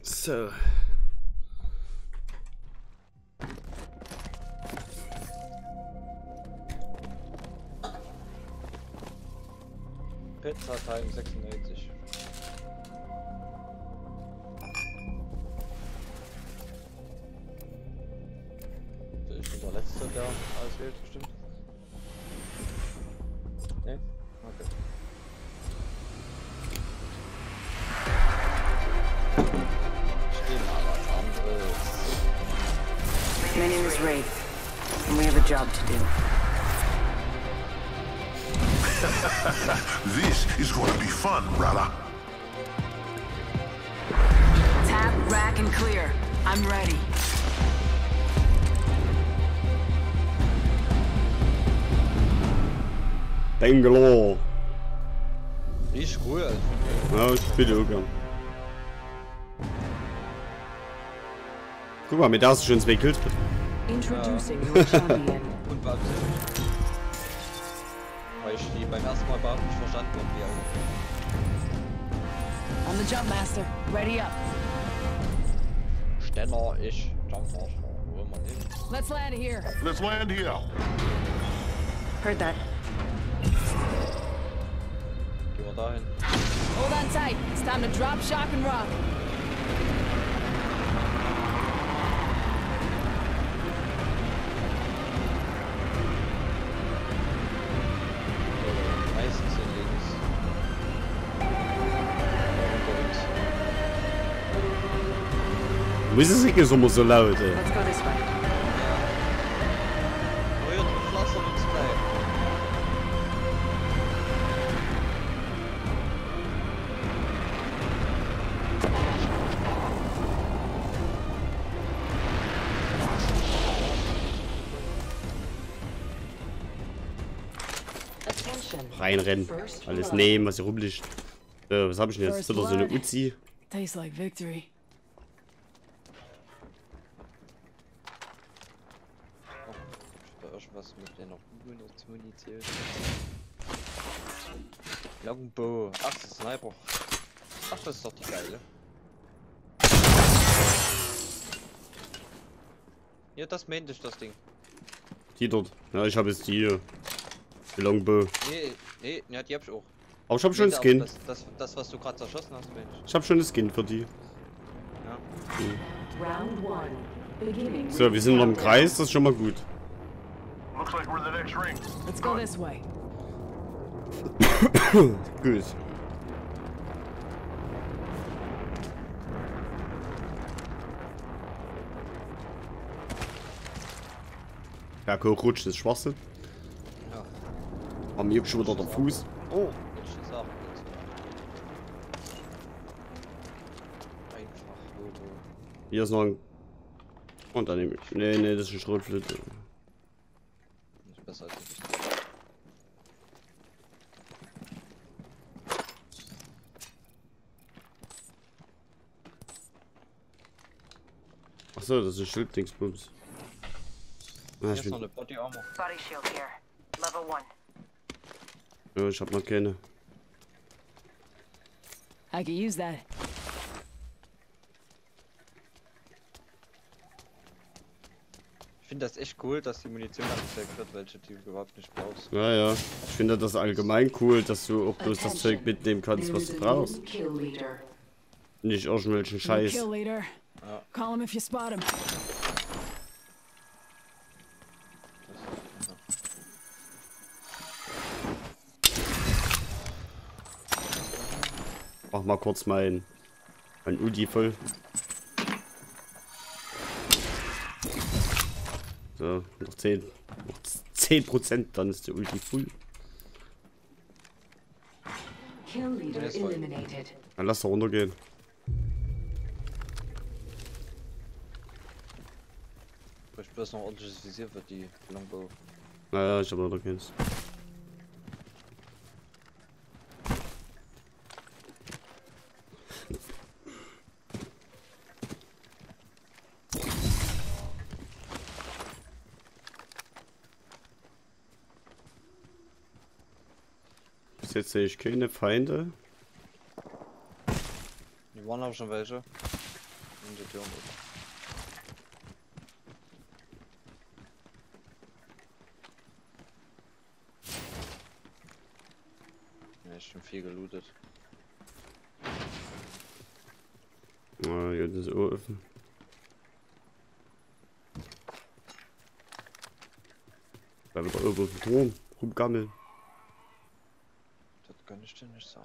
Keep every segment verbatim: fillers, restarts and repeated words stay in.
So. Pizza Time sechsundneunzig. Ich bin der Letzte, der auswählt, bestimmt. Ne? Okay. Stehen mal was anderes. My name is Wraith, and we have a job to do. This is gonna be fun, brother. Tap, rack, and clear. I'm ready. Bangalore. Die ist cool, also. Ja, ich spiele auch gern. Guck mal, mit der hast du schon zwei Kills. Introducing your champion. Und war weil ich die beim ersten Mal überhaupt nicht verstanden habe, wie On the jump, Master. Ready up. Stenner, ich, Jumper, wo immer hin. Let's land here. Let's land here. Heard that. Gehen wir dahin. Hold on tight. It's time to drop, shock, and rock. Meistens sind links. Und Musik ist immer so laut, ey. Let's go this way. Euer Pflaster wird's bleiben. Reinrennen. Alles nehmen, was hier rumliegt. Äh, was hab ich denn jetzt? Ist da so eine Uzi? Tastes like victory. Da irgendwas mit der noch Munition. Longbow. Ach, das ist Sniper. Ach, das ist doch die geile. Ja, das meinte ich, das Ding. Die dort. Ja, ich habe jetzt die hier. Die Longbow. Nee, nee, ja, die hab ich auch. Aber ich habe schon Nee, einen Skin. Das, das, das, was du gerade zerschossen hast, Mensch. Ich habe schon einen Skin für die. Ja. So, wir sind noch im Kreis, das ist schon mal gut. Looks like we're the next ring. Let's go this way. Gut. Ja, hochrutscht ist Schwachsinn. Ja. Haben mir schon wieder der Fuß. Oh, jetzt ist auch einfach Logo. Hier ist noch ein. Und dann nehme ich. Nee, nee, das ist eine Schrotflinte. Das ist besser als ich. Achso, das ist Schilddingsbums. Ah, Hier ich, ist noch bin, eine Body Armor. Body shield here. Level one. ja, ich hab noch keine. I could use that. Ich finde das echt cool, dass die Munition angezeigt wird, welche du überhaupt nicht brauchst. Ja, ja. Ich finde das allgemein cool, dass du auch bloß das Zeug mitnehmen kannst, was du brauchst. Nicht irgendwelchen Scheiß. Kill leader. Ja. Call him if you spot him. Mach mal kurz mein, mein Udi voll. So, noch zehn. Noch zehn Prozent, dann ist der Ulti full. Kill leader eliminated. Dann lass da runtergehen. Ich bloß noch ordentliches Visier für die Longbow. Naja, ich hab noch keins. Bis jetzt sehe ich keine Feinde. Die waren auch schon welche. in der Tür oben. Ja, ist schon viel gelootet. Ah, hier ist auch offen. Da wieder über den Turm rumgammeln. Das kann ich dir nicht sagen.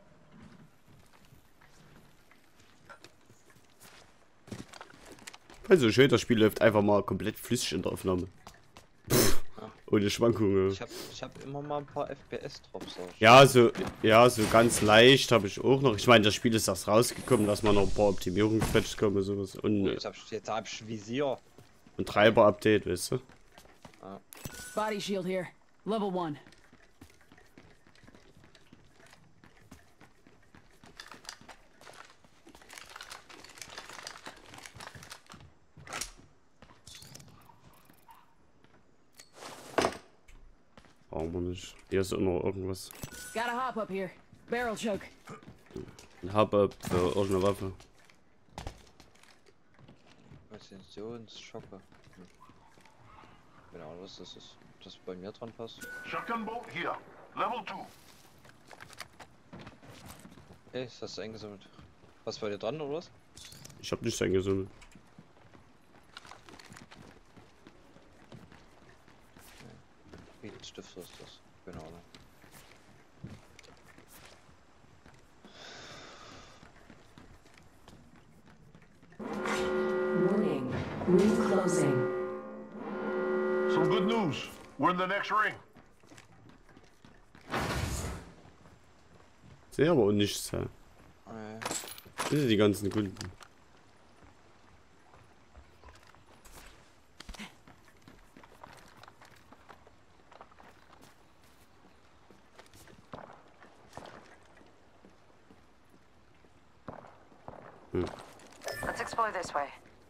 Also schön, das Spiel läuft einfach mal komplett flüssig in der Aufnahme. Pff, Ja. Ohne Schwankungen. Ich hab, ich hab immer mal ein paar F P S-Drops auch. Ja, so, ja, so ganz leicht habe ich auch noch. Ich meine, das Spiel ist erst rausgekommen, dass man noch ein paar Optimierungspatches kommen und sowas. Und, Jetzt hab ich, jetzt hab ich Visier. ein Treiber-Update, weißt du? Body shield here. Level one. Brauchen wir nicht. Hier ist auch noch irgendwas. Got a hop up here. Barrel choke. Ein Hub-Up für irgendeine Waffe. Präzisionsschocker. Hm. Genau, was das ist. Das bei mir dran passt. Shotgun bolt here. Level two. Hey, das hast du eingesammelt. Was bei dir dran oder was? Ich habe nichts eingesammelt. Stift ist das. Genau. Ne? Warning. Ring closing. Some good news. We're in the next ring. Sehe aber auch nichts. Ja. Äh, Das sind die ganzen Kunden. Let's explore this way.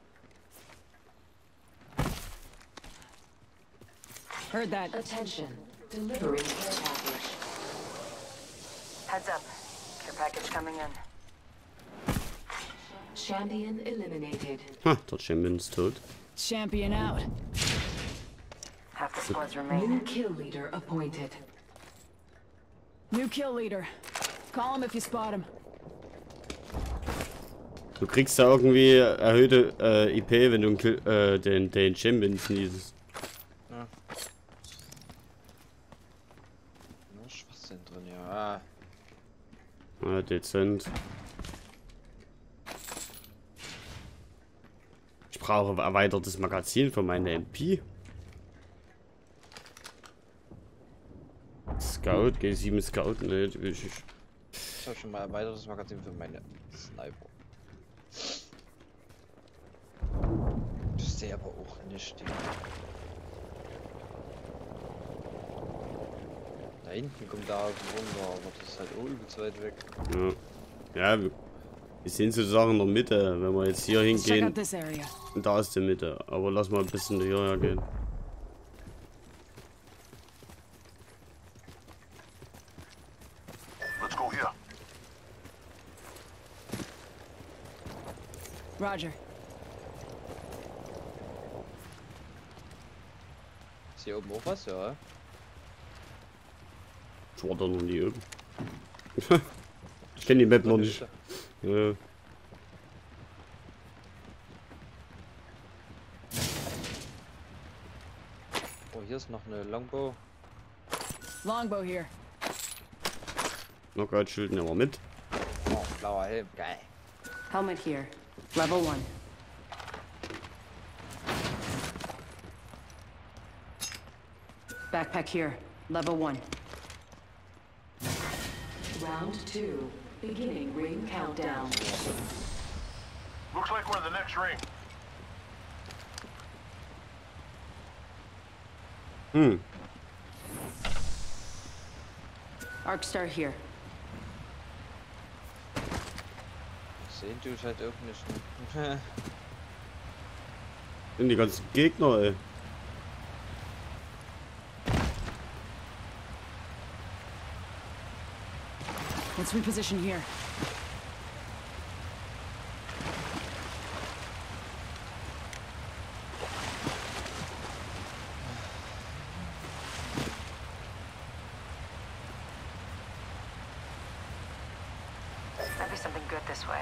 Heard that. Attention. Delivering care package. Heads up. Care package coming in. Champion eliminated. Ha, der Champion ist tot. Champion out. Half the squads New remain. kill leader appointed. New kill leader. Call him if you spot him. Du kriegst da irgendwie erhöhte äh, I P, wenn du einen Kill, äh, den, den Champion sneezest. ja. Nur Schwachsinn drin, ja. Ah, dezent. Ich brauche erweitertes Magazin für meine M P. Scout, G sieben Scout, ne, die will ich nicht. Ich habe schon mal ein weiteres Magazin für meine Sniper. Ich sehe aber auch nicht. Ja. Da hinten kommt da runter, aber das ist halt auch übelst weit weg. Ja, ja wir, wir sind sozusagen in der Mitte, wenn wir jetzt hier Let's check out hingehen. this area. Und da ist die Mitte, aber lass mal ein bisschen hierher gehen. Let's go here. Roger. Ist hier oben auch was, ja? Ich war da noch nie oben. Ich kenne die Map noch nicht. Ja. Oh, hier ist noch eine Longbow. Longbow here. Knockout-Schild nehmen wir mit. Oh, blauer Helm, geil. Helmet here. Level one. Backpack here. Level one. Round two. Beginning ring countdown. Looks like we're in the next ring. Hm. Arc Star here. Sehen tue ich halt auch nicht. Ne? Sind die ganzen Gegner, ey. Let's reposition here. something good this way.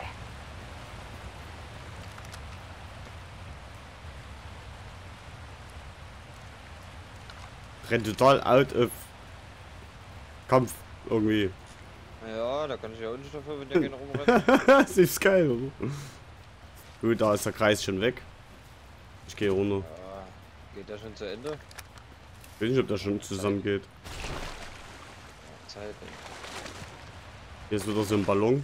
Rennt total out of Kampf irgendwie. Ja, da kann ich ja auch nicht dafür, wenn der gerne rumrennt. Das ist geil, oder? Gut, da ist der Kreis schon weg. Ich gehe runter. Ja, geht der schon zu Ende? Ich weiß nicht, ob das schon zusammen geht. Ja, Zeit. Ey. Hier ist wieder so ein Ballon.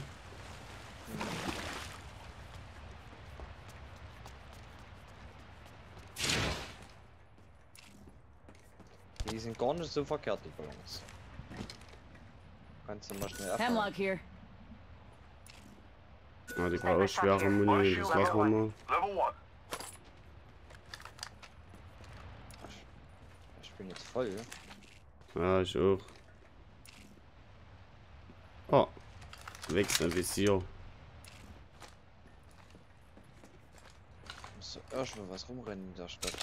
Die sind gar nicht so verkehrt, die Ballons. Kannst du mal schnell abfahren. Hemlock here. Ah, die war auch schwere Muni, das lassen wir mal. Level one. Ich bin jetzt voll, ja? Ja, ich auch. Oh, wächst ein Visier. Muss so erstmal was rumrennen in der Stadt.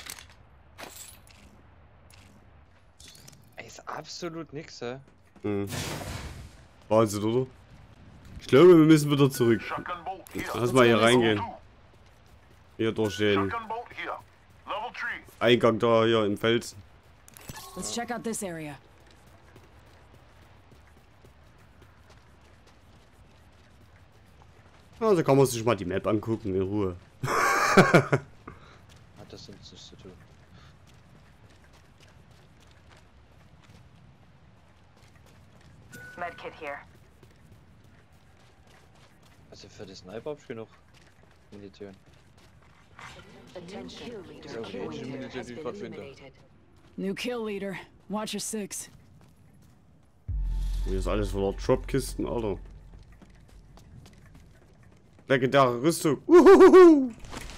Ey, ist absolut nix, hä? Hm. Wahnsinn, oder? Ich glaube, wir müssen wieder zurück. Shotgun bolt here. Lass mal hier reingehen. Level Hier durch den two. Shotgun bolt here. Level three. Eingang da, hier im Felsen. Let's check out this area. Also kann man sich mal die Map angucken, in Ruhe. Hat das sonst nichts zu tun. Medkit here. Also für die Sniper hab ich genug Munition. Attention. So, die ähnliche Munition, die ich gerade finde. New kill leader. Watcher six. Hier ist alles voller Dropkisten, Alter. Legendäre Rüstung. Uhuhuhu.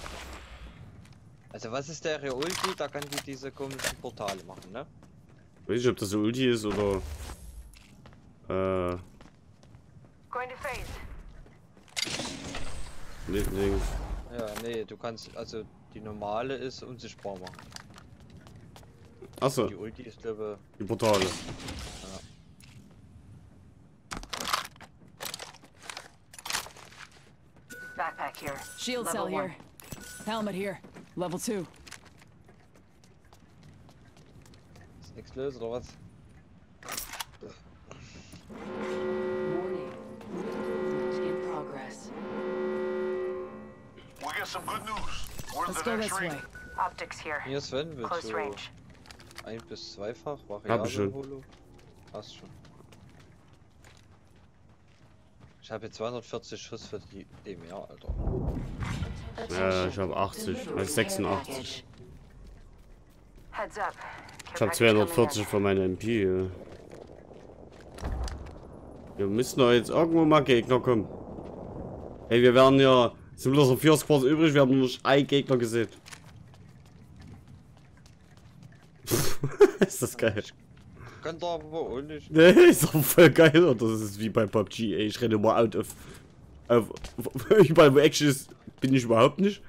Also was ist der ihre Ulti? Da kann die diese komischen Portale machen, ne? Weiß nicht, ob das so Ulti ist oder. Äh. Going to phase. Nicht links. Ja, nee, du kannst, also die normale ist unsichtbar machen. Achso, Die Ulti ist glaube die Portale. Backpack here. Shield Level cell one. here. Helmet here. Level two. ist nichts los oder was? Warning. Movement in progress. We get some good news. We're in Let's the go next this ring. way. Optics here. Hier Sven, willst Close du range. ein bis zweifach Hab ich Variable schon. Holo? Hast schon. Ich habe jetzt zweihundertvierzig Schuss für die E M R, Alter. Ja, ich habe achtzig, also sechsundachtzig. Heads up. Ich habe zweihundertvierzig für meine M P. Ja. Wir müssen doch jetzt irgendwo mal Gegner kommen. Hey, wir werden ja. Sind bloß noch vier Squads übrig, wir haben nur ein Gegner gesehen. Ist das geil? Könnt ihr aber auch nicht. Nee, ist doch voll geil. Und das ist wie bei P U B G, ey. Ich renne immer out of. auf, auf überall wo Action ist, bin ich überhaupt nicht.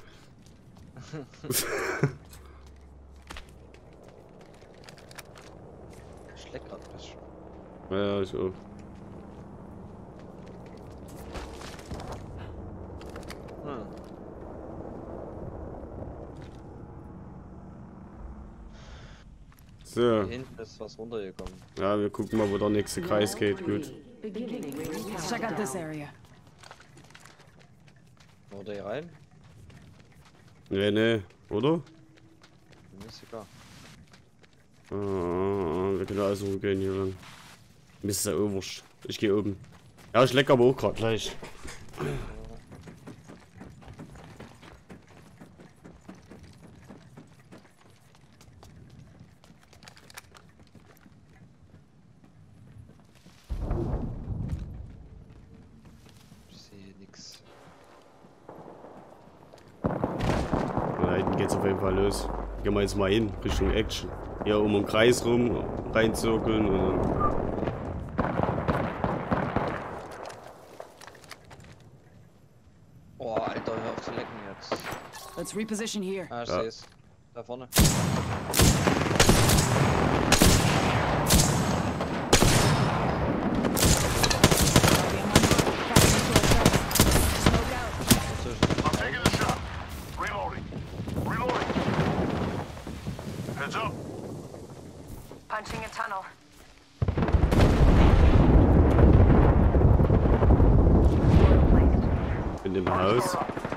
Ich leck grad was. Ja, ich auch. Hm. So, Hier hinten ist was runtergekommen. ja, wir gucken mal, wo der nächste Kreis geht. Gut. Beginning ring Let's check out this countdown. area. Oder hier rein? Nee, nee, oder? Mir ist egal. Ah, ah, wir können also gehen hier lang. Mir ist ja wurscht. Ich gehe oben. Ja, ich leck aber auch gerade gleich. Ich sehe nix. Da hinten geht's auf jeden Fall los. Gehen wir jetzt mal hin, Richtung Action. Hier um den Kreis rum, reinzirkeln und dann. Oh, Alter, hör auf zu lecken jetzt. Let's reposition here. Ah, ich Ja. seh's. Da vorne. Copy, I'm on. Copy, Punching a tunnel. In dem Haus.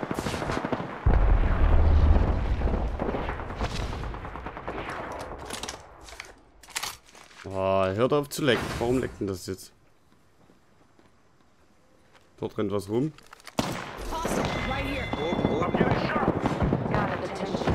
Oh, hört auf zu lecken. Warum leckt denn das jetzt? Dort rennt was rum. Hostile, right here. Oben, oben. Got it. Attention.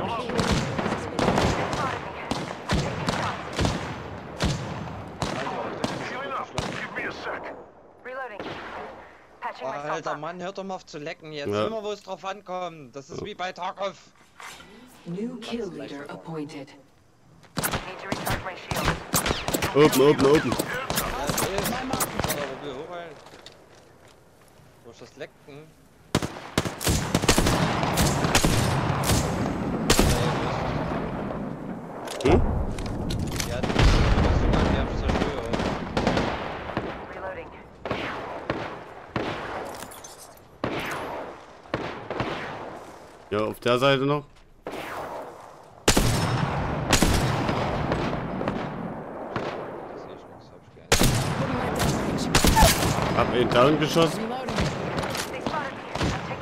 Give me a sec. Reloading. Patching Oh, myself Alter, up. Mann, hört doch mal auf zu lecken jetzt. Ja. Immer wo es drauf ankommt. Das ist wie bei Tarkov. New kill leader appointed. Need to recharge my shield. Open, open, open. Ja, das ist. Warte, wo wir hochheilen. Wo ist das Lecken? Hm? Ja, das ist sogar die haben zerstört. Reloading. Ja, auf der Seite noch. Das sehe ich nichts, hab ich gar nicht. Putting right down range. Hab einen down geschossen. Reloading. They spotted me.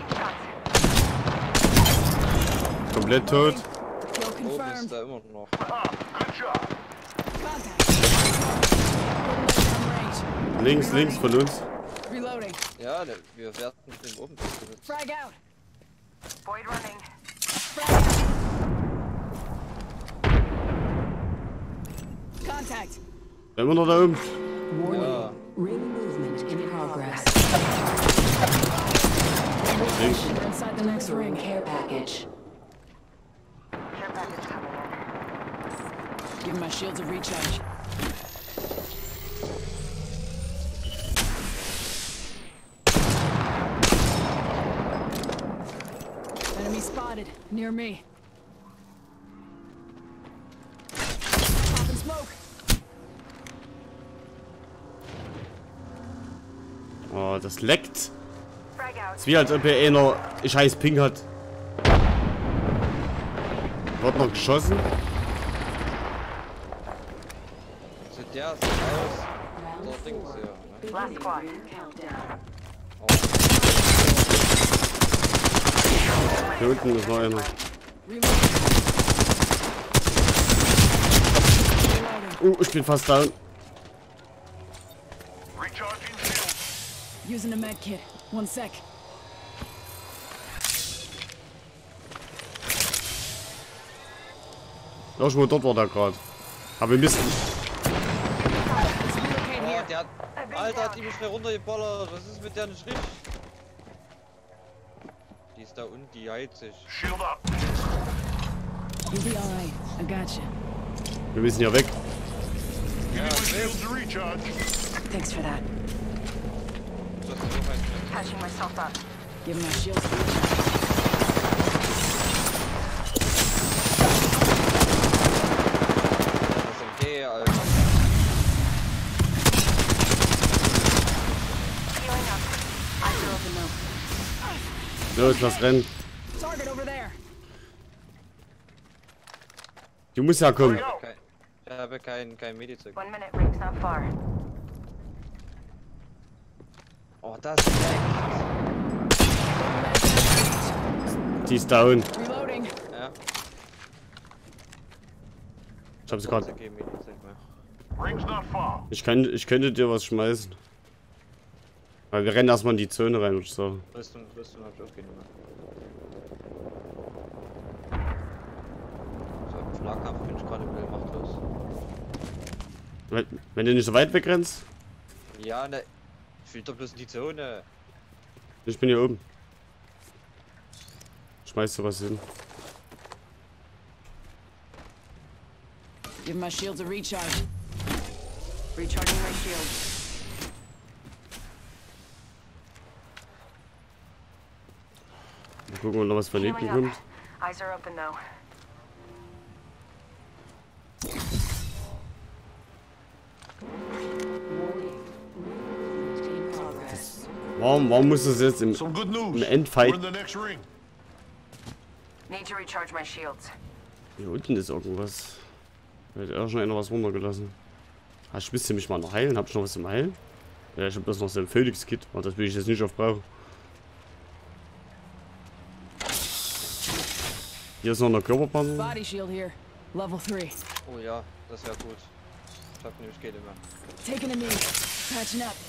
I'm taking shots. Komplett tot. Kill Oben ist confirmed. da immer noch. Ah, good job. Contact. Putting right down range. Links, links von uns. Reloading. Ja, ne, wir werden mit dem oben durchgesetzt. Frag out. Void running. Frag out. Contact. Immer noch da oben. Ja, Ring movement in progress. Links. We're inside the next Delivering ring. care package. Care package coming in. Give my shields a recharge. Enemy spotted. Near me. Popping smoke. Oh, das leckt. Frag out. Ist wie als ob hier einer scheiß Ping hat. Wird noch geschossen. also der ist aus. Der Ding ist ja, ne? Last squad. Ring countdown. Hier unten ist noch einer. Reloading. Reloading. Uh, ich bin fast down. Recharging shields. Using a med kit. One sec. Irgendwo dort war der gerade. Aber wir müssen. Let's relocate Oh, here. der hat. Alter, hat die mich schnell runtergeballert. Was ist mit der nicht richtig? Die ist da unten, die heizt sich. Shield up. You'll be alright. I gotcha. Wir müssen hier weg. Give me my shields to recharge. Thanks for that. Das ist so weit. Patching myself up. Give my shields a recharge. Das ist okay, Alter. Healing up. Eyes are open though. Los, lass rennen. Target over there. Du musst ja kommen. Kein, ich habe kein, kein Medizeug. One minute. Ring's not far. Oh, das ist echt. Die ist down. Reloading. Ja. Ich hab sie gerade. Kein Medizeug mehr. Ring's not far. Ich kann, ich könnte dir was schmeißen. Weil wir rennen erstmal in die Zone rein, würde ich sagen. Rüstung, Rüstung hab ich auch keine mehr. So, im Nahkampf bin ich gerade übel machtlos. Wenn, wenn du nicht so weit wegrennst. Ja, ne. Ich will doch bloß in die Zone. Ich bin hier oben. Schmeißt du was hin. Give my shields a recharge. Recharging my shield. Mal gucken, ob noch was von hinten Healing kommt. up. Eyes are open though. In progress. Warum, warum muss das jetzt im, Some good news. im Endfight? We're in the next ring. Need to recharge my shields. Hier unten ist irgendwas. Da hat er schon einer was runtergelassen. Hast du bisschen mich mal noch heilen? Hab ich noch was zum Heilen? Ja, ich hab bloß noch so ein Phoenix-Kit. Aber das will ich jetzt nicht aufbrauchen. Hier ist noch eine Körperpanzerung. Body shield here. Level three. Oh ja, das wäre gut. Ich hab nämlich Geld immer. Taking a knee. Patching up.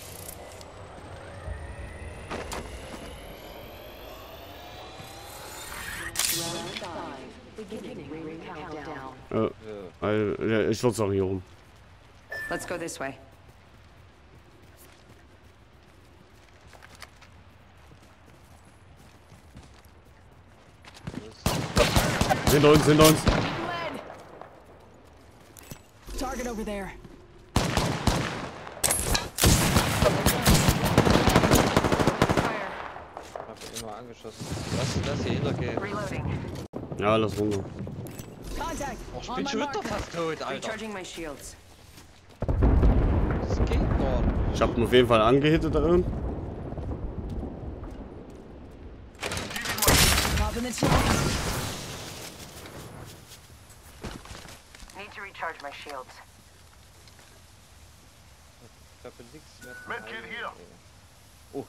Round five. Beginning ring countdown. Äh, äh, ja, ich würde sagen hier rum. Let's go this way. Hinter uns, hinter uns. Lead. Target over there. Fire. Hab immer angeschossen. Lass, lass hier hintergehen. Reloading. Ja, lass runter. Contact. Oh, ich On bin my schon wieder marker. fast tot, Alter. Recharging my shields. Skateboard. Ich hab ihn auf jeden Fall angehittet da oben. Popping the shield. Need to recharge my shields. Ich hab nichts mehr. zu Medkit heilen. hier. Oh,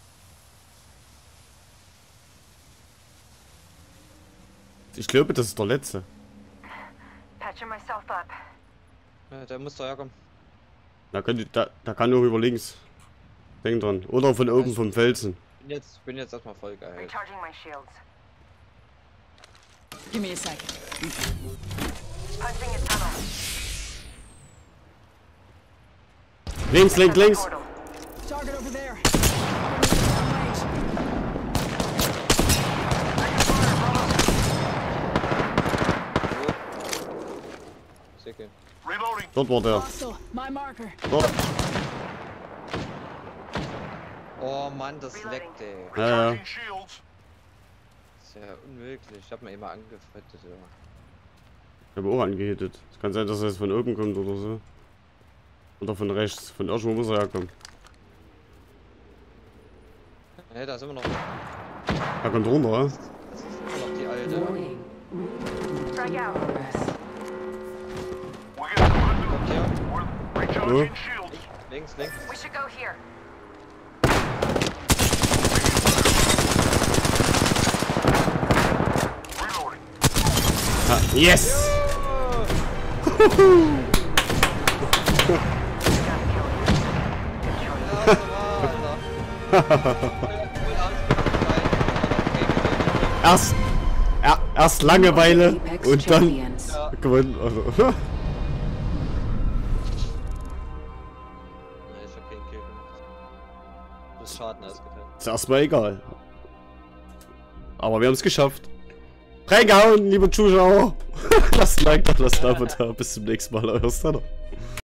Ich glaube, das ist der letzte. Patching myself up. ja, der muss daherkommen. Da kann, die- da, da kann nur über links. Denk dran. Oder von oben vom Felsen. Bin jetzt, bin jetzt erstmal voll geil. Recharging my shields. Give me a sec. Punching a tunnel. Links, links, links. Portal. Target over there. Säcke. Reloading. Dort war der. Hostile. My marker. Dort. Oh Mann, das leckt, ey. Ja, ja. Recharging shields. Das ist ja unmöglich. Ich hab mir immer angefrettet, ja. Ich habe auch angehittet. Es kann sein, dass er jetzt von oben kommt oder so. Oder von rechts. Von irgendwo muss er herkommen. Hey, da ist immer noch, Er kommt runter, ja? das ist immer noch die alte. Warning. Frag out. Progress. We're getting good news. Kommt hier. We're recharging shields. Links, links. We should go here. Reloading. Ah, yes! Erst, er, erst Langeweile Apex und dann Champions. gewonnen. Also. Nee, ich hab keinen Kill gemacht. Das Schaden ausgeteilt. Ist erstmal egal. Aber wir haben es geschafft. Reingehauen, liebe Zuschauer. Lasst ein Like da, lasst ein Abo da. Bis zum nächsten Mal, euer Stunner.